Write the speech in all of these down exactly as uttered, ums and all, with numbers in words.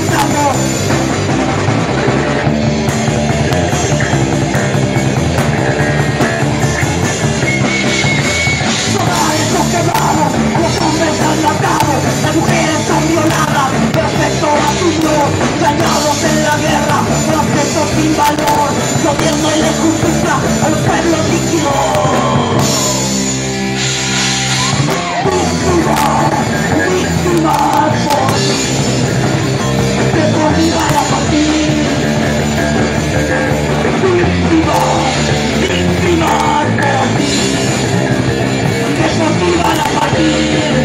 escuchamos. Solares son quemados, los hombres han matado, las mujeres son violadas, perfecto vacío, dañados en la guerra, procesos sin valor, gobierno y la injusticia a los pueblos líquidos. Víctimas, víctimas por mí, que por mí van a partir. Víctimas, víctimas por mí, que por mí van a partir.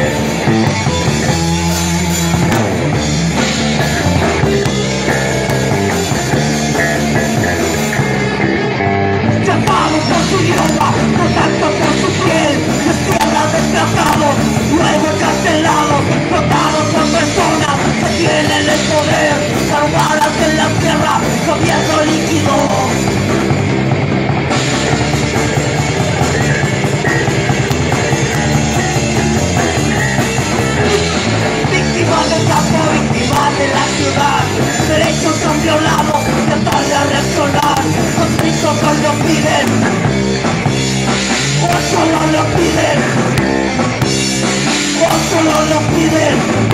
Llamados por su idioma, no tanto por su piel, las tierras desplazados, luego encarcelados, tratados por personas que tienen el poder, salvadas en la tierra, gobierno líquido. Víctimas del campo, víctimas de la ciudad, derechos son violados, tratar de reaccionar, conflictos no lo piden, o solo lo piden, o solo lo piden.